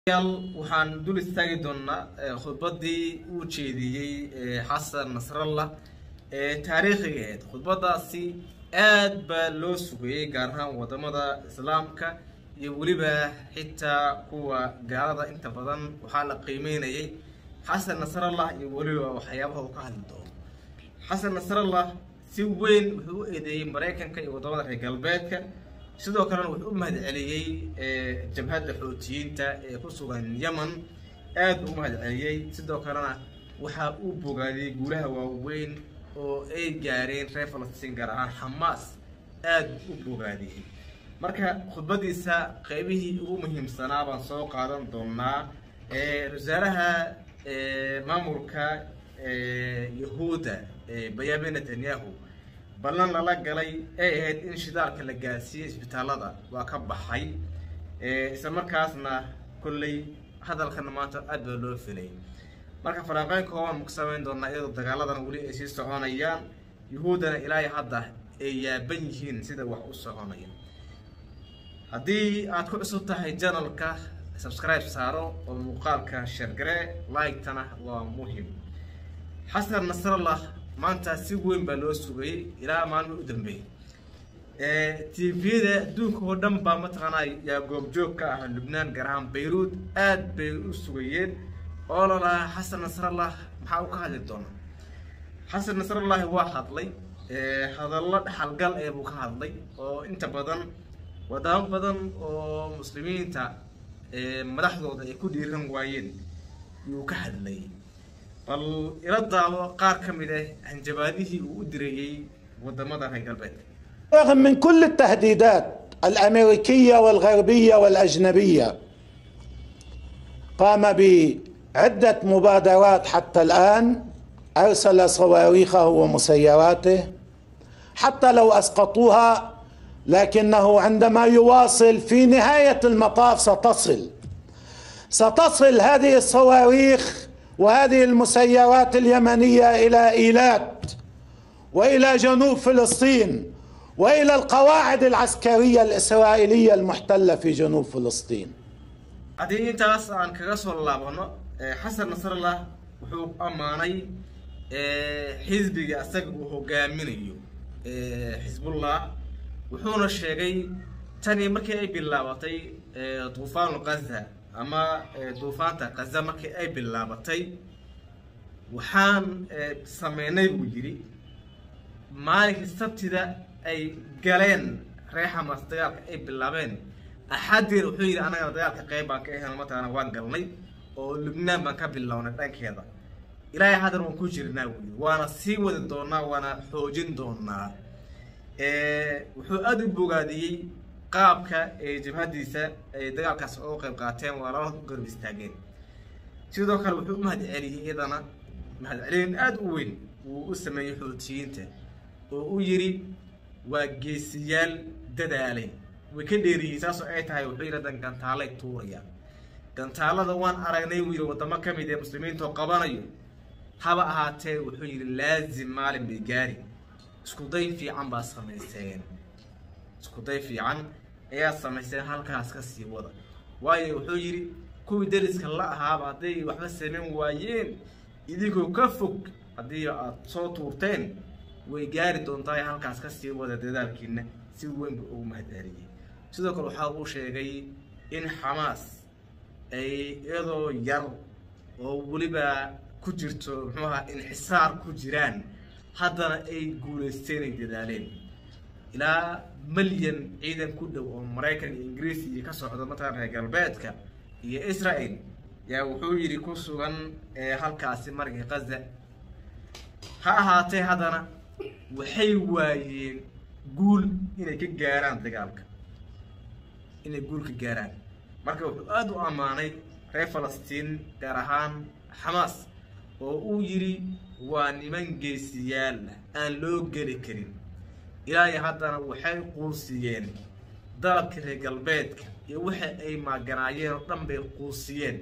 waxaan dul istaagi doonaa khudbadii uu jeediyay Xasan Nasrallah taariikhiga ah. khudbadaasi aad baa loo sugayay gaar ahaan wadamada islaamka iyo waliba xitaa kuwa gaalada inta badan waxaa la qiimeynayay Xasan Nasrallah iyo waliba waxyaabaha uu ka hadli doono. Xasan Nasrallah si weyn wuxuu u eedeeyay Mareykanka iyo wadamada reer galbeedka sidoo kale wuxuu u mahadceliyay jabhadda Xuutiyiinta ee ku sugan Yemen aad u mahadceliyay sidoo kalena waxa uu bogaadiyay guulaha waaweyn oo ay gaareen reer Falastiin gaar ahaan Hamas aad u bogaadiyay. marka khudbadiisa qaybihii ugu muhiimsanaa baan soo qaadan doonaa wasaaraha maamulka Yahuuda Benjamin Netanyahu ballan lala galay ay ahayd in shidaalka la gaarsiiyo isbitaalada waa ka baxay isla markaasna kullay hadalkan maanta aad baa loo filay. marka faraaqaynka waan ku sameyn doonaa iyadoo dagaaladan wali ay sii soconayaan Yahuudana ilaa hadda ay yaaban yihiin sida wax u soconaya. haddii aad ku cusub tahay channelka subscribe saaro oo muuqaalka share garee like tana waa muhiim. Xasan Nasrallah maanta si weyn baa loo sugayay ilaa maalmo u dambeeyay TV-da adduunka oo dhan baa mataqaanaa yaa goobjoog ka ah Lubnaan gaar ahaan Beirut aad bay u sugayeen oo la Xasan Nasrallah maxaa uu ka hadli doonaa. Xasan Nasrallah waa hadlay hadallo xalgal ee uu ka hadlay oo inta badan wadamo badan oo muslimiinta madaxdooda ay ku dhiiran waayeen uu ka hadlay bal ila daalo qaar kamid ah hanjabaadihii uu u dirayay wadamada reer galbeedka. رغم من كل التهديدات الأمريكية والغربية والأجنبية قام بعدة مبادرات حتى الآن، أرسل صواريخه ومسيراته حتى لو أسقطوها لكنه عندما يواصل في نهاية المطاف ستصل هذه الصواريخ وهذه المسيرات اليمنية إلى إيلات وإلى جنوب فلسطين وإلى القواعد العسكرية الإسرائيلية المحتلة في جنوب فلسطين. هذه انتاس عن كرسول الله بنا حسن نصر الله وحوب أماني حزبي أسق وهو جامينيو حزب الله وحونا الشيء تاني مركي أي باللابطي طوفان غزة أما طوفان غزة مركي أي باللابطي وحان سميني ويجري مالك السبت ده أي قالين ريحة مصدقك أي باللابين أحد يروحي أنا ضيعت قيبا كأنه مثلا وان قلني ولبنان ما كبل لونه تانك هذا إلهي هذا المنكوشر ناوي وأنا سيود دونا وأنا حوجين دونا وحو أدو بوغادي قابك جبهديسة دقالك سعوق قاتين ولا قرب استاقين سيدو كان وحو مهد عليه إذانا مهد عليه أدوين وأسمي حوتيينته ويري وجيسيال ددالي وكديري ساسو أي تاي وحيرة كان تالي توريا كان تالا دوان أرغني ويرو وطما كميدي مسلمين تو قبانيو هبا هاتي وحيري لازم مالين بيجاري اسكو ضيفي عن باس خميسين اسكو ضيفي عن ايا سميسين هالكاس كسي وضا واي وحيري كوي درس كلا هابا دي وحبا سمين وايين إذيكو كفوك هدي صوت ورتين ويجاري دونتاي هالكاس كسي وضا دادالكينا si weyn buu mahadceliyay. sidoo kale waxa uu sheegay in Hamas ay iyadoo yar oo waliba ku jirto in xisaar ku jiraan haddana ay guuleysteen dadaaleen ilaa milyan ciidan ku dhow oo Mareykan iyo Ingiriis iyo ka socda mataan reer galbeedka iyo Israa'iil yaa wuxuu yiri ku sugan halkaasi markii Gaza ha ahaatee haddana waxay waayeen guul inay ka gaaraan dagaalka inay guul ka gaaraan. marka wuxuu aad u amaanay reer Falastiin gaar ahaan Hamas oo uu yiri waa niman geesiyaal aan loo geli karin ilaa haddana waxay quusiyeen dalabka reer galbeedka iyo waxa ay maaganaayeen oo dhan bay quusiyeen.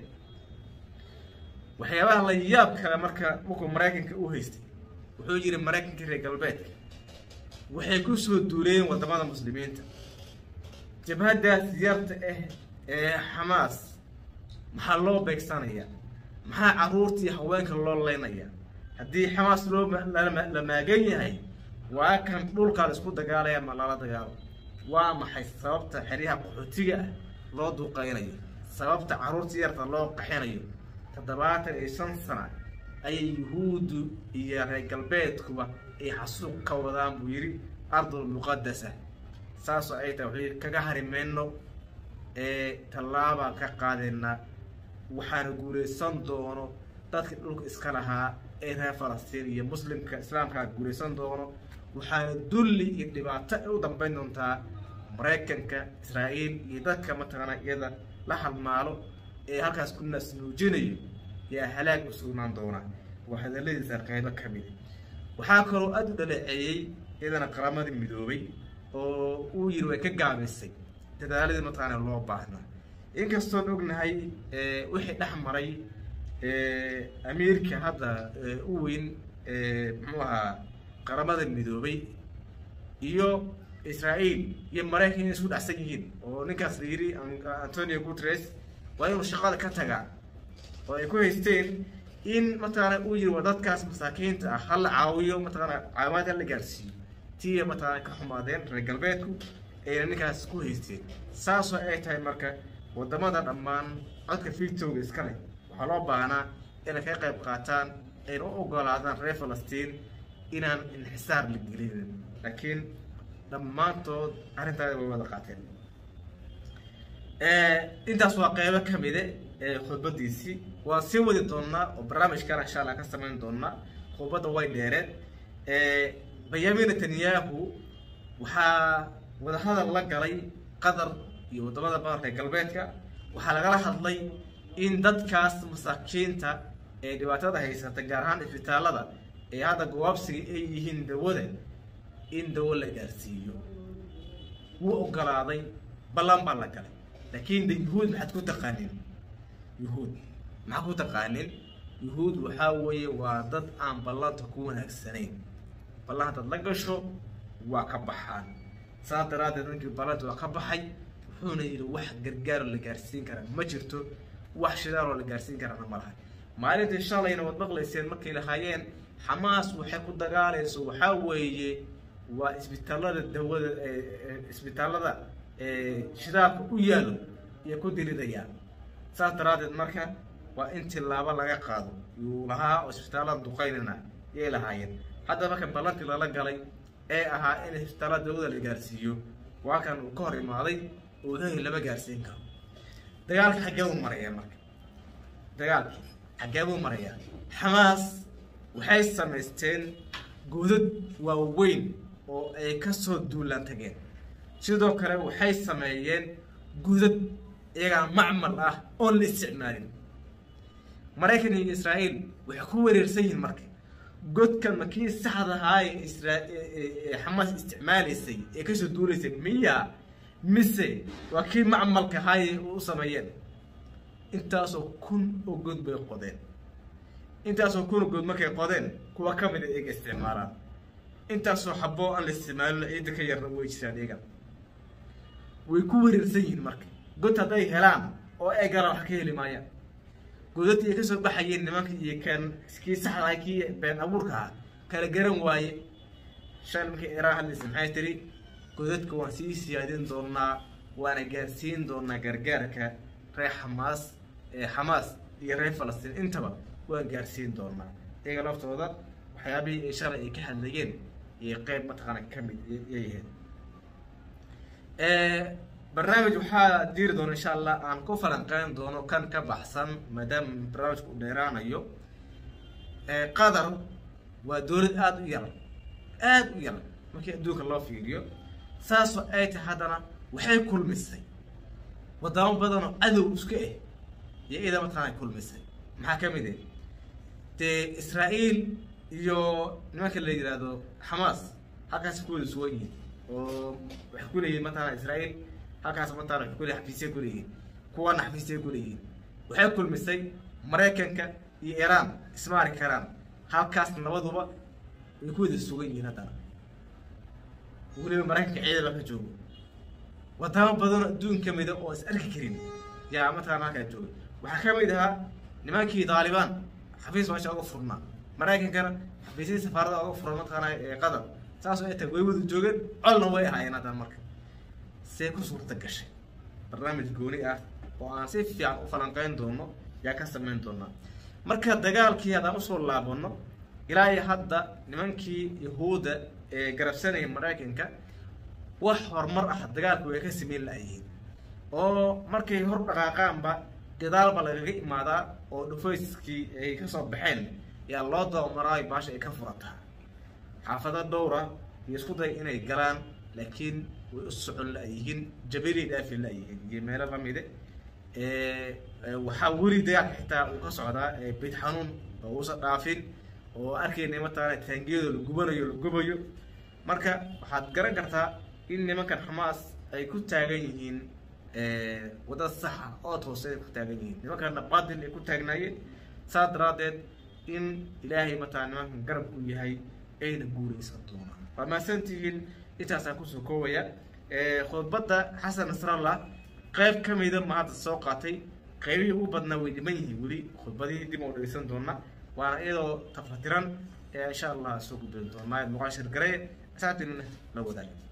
waxyaabaha la yaab kale marka Mareykanka uu haystay wuxuu yiri Mareykanka reer galbeedka waxay ku soo duuleen wadamada muslimiinta jabhadda siyarta Hamas maxaa loo beegsanaya maxaa caruurtii haweenka loo leynaya haddii xamaas loo la maagan yahay waa kan dhulka la isku dagaalaya ma lala dagaalo waa maxay sababta xiriyaha qaxootiga loo duqeynayo sababta caruurtii yarta loo qaxinayo 75 sano ayay yuhuudu iyo reer galbeedkuba ay xasuuq ka wadaan buu yiri ardul muqaddasa saasoo ay tahay kaga harimeyno tallaaba ka qaadayna waxaan guuleysan doono dadka dhulka iska lahaa ee reer Falastiin iyo muslimka islaamka guuleysan doono waxaan dulli iyo dhibaato u dambeyn doontaa Mareykanka Israa'iil iyo dadka mataqaana iyada la halmaalo ee halkaas ku nasnuujinayo yaa halaag u sugnaan doona waxadaladiisa qaybo ka mid waxaa kaloo aad u dhaleeceeyay iyadana qaramada midoobay oo uu yiri way ka gaabisay dadaaladii mataqaana loo baahnaa inkastoo ognahay wixii dhaxmaray Ameerika hadda u weyn muxuu ahaa qaramada midoobay iyo Israa'iil iyo Mareykanka isku dhacsan yihiin oo ninkaas la yiri Antonio Guterres waa inuu shaqada ka tagaa oo ay ku haysteen in mataqaana uu yiri dadkaas masaakiinta ah hal caawiyo mataqaana caawada la gaarsiiyo tii mataqaana ka xumaadeen reer galbeedku ee ninkaas ku haysteen saasoo ay tahay marka wadamada dhammaan codka fiitooga iska leh waxaa loo baahnaa inay ka qayb qaataan ay u ogolaadaan reer Falastiin inaan inxisaar la gelin laakiin dhammaantood arrintaas way wada qaateen intaas waa qaybo ka mid ah khudbadiisii waa sii wadi doonaa oo barnaamijkan insha Allah ka sameyn doonaa khudbada way dheereen Benjamin Netanyahu waxaa wada hadal la galay Qatar iyo wadamada baarka galbeedka waxaa laga hadlay in dadkaas masaakiinta ee dhibaatada haysata gaar ahaan isbitaalada ee hada goobsiga ay yihiin dawada in dawo la gaarsiiyo wuu ogolaaday ballan baa la galay laakiin yuhuud maxaad ku taqaanin yuhuud waxaa weeye waa dad aan ballanta ku wanaagsanayn ballanta la gasho waa ka baxaan saa daraadeed ninkii ballanta waa ka baxay wuxuuna yiri wax gargaar la gaarsiin kara ma jirto wax shidaar la gaarsiin karana ma laha maalintii shalayna wad maqlayseen markii la hayeen Xamaas waxay ku dagaalayso waxaa weeye waa isbitaalada dawada isbitaalada shidaarka u yaalo iyo ku diridayaan saa daraadeed marka waa in tilaabo laga qaado uu lahaa isbitaalada duqeynana ay lahaayeen hadda marka ballantii la galay ee ahaa in isbitaalada dawada la gaarsiiyo waa kan uu ka hor imaaday oo yahay laba gaarsiin karo dagaalka xagee uu maraya marka dagaalkii xagee uu maraya Xamaas waxay sameysteen godad waaweyn oo ay ka soo duulaan tageen sidoo kale waxay sameeyeen godad iyaga macmal ah oo la isticmaalin Mareykanka iyo Israa'iil waxay ku wareersan yihiin marka godkan markii saxda ahaa ee Xamaas isticmaalaysay ee ka soo duulaysay miya mise waa kii macmalka ahaa u sameeyeen intaasoo kun oo god bay qodeen intaasoo kun oo god markay qodeen kuwa ka mid ah ay isticmaalaan intaasoo xabo aan la isticmaalin ciid ka yar way jiraan iyaga way ku wareersan yihiin marka god haday helaan oo ay galaan wax ka heli maayaan godadii ka soo baxayeen nimanka iyo kan iskii saxda kii been abuurka kala garan waaye shalmka Iran maxay tiri godadka waan sii siyaadin doonaa waana gaarsiin doonaa gargaarka reer Xamaas iyo reer Falastiin intaba waan gaarsiin doonaa iyaga laftooda waxyaabihii ay shalay ay ka hadlayeen iyo qayb mataqaana ka mid yahay barnaamij waxaa diiri doona insha Allah aan ku falanqeyn doono kan ka baxsan maadaama barnaamijku dheeraanayo Qatar waa dawlad aad u yar markii adduunka loo fiiriyo saasoo ay tahay haddana waxay kulmisay wadamo badan oo cadow isku ah iyo ida mataqaana kulmisay maxaa ka mid ah Israa'iil iyo nimanka la yiraahdo Xamaas halkaas ku wada soo yihiin oo wax ku leeyahay mataqaana Israa'iil halkaas mataqaana ku leeyahay xafiisyo ku leeyahay kuwa xafiisyo ku leeyahay waxay kulmisay Mareykanka iyo Iran ismaari karaan halkaas nabaduba way ku wada sugan yihiin haddana waliba Mareykanka ciidamada ka joogo wadamo badan adduunka mid oo is arki karin yaa mataqaana halka joogo وحكم إذا نماكي طالبان حفيز واش أقف فرنا مراكن كان حفيزي سفارة أقف فرنا كان قدر ساسو تقوي الجوجل علنا وياها هنا تمرك سيكون صورة قش برنامج جوني وأنا سيف في فلانقين دوما يا كسمين دوما مركز دجال كي هذا أصول لابونه إلى هذا نماكي يهود قرب سنة مراكن كا وحور مرة دجال كوي كسمين لأيه أو مركز هرب رقاقام با جدال بلغي ماذا أو دفويسكي كسب بحين يا الله ده مراي باش كفرتها حافظة الدورة يسكتها إنه يقران لكن ويصعون لأيهن جبري دافي لأيهن جميل الرميدة وحاولي ده حتى وقصعدا بيت حنون ووسط دافين وأركي مثلا تنجيل الجبريو مركا حد قرن كرتا إن مكان حماس أي كنت تاجيين وده الصحة أو توصل كنت تاجيين مكان نبادل اللي كنت تاجناين صاد رادد إن إلهي مثلا مكان قرب وياهي أين جوري صدونا فما سنتين إتاسا كوسو كويا خطبة حسن نصر الله قيب كم إذا ما هذا السوقاتي قيبي هو بدنا ويدميه ولي خطبة دي موضوع سندونا وأنا إذا تفترن إن شاء الله سوق بنتون ما المقاشر قريب ساعتين لو ذلك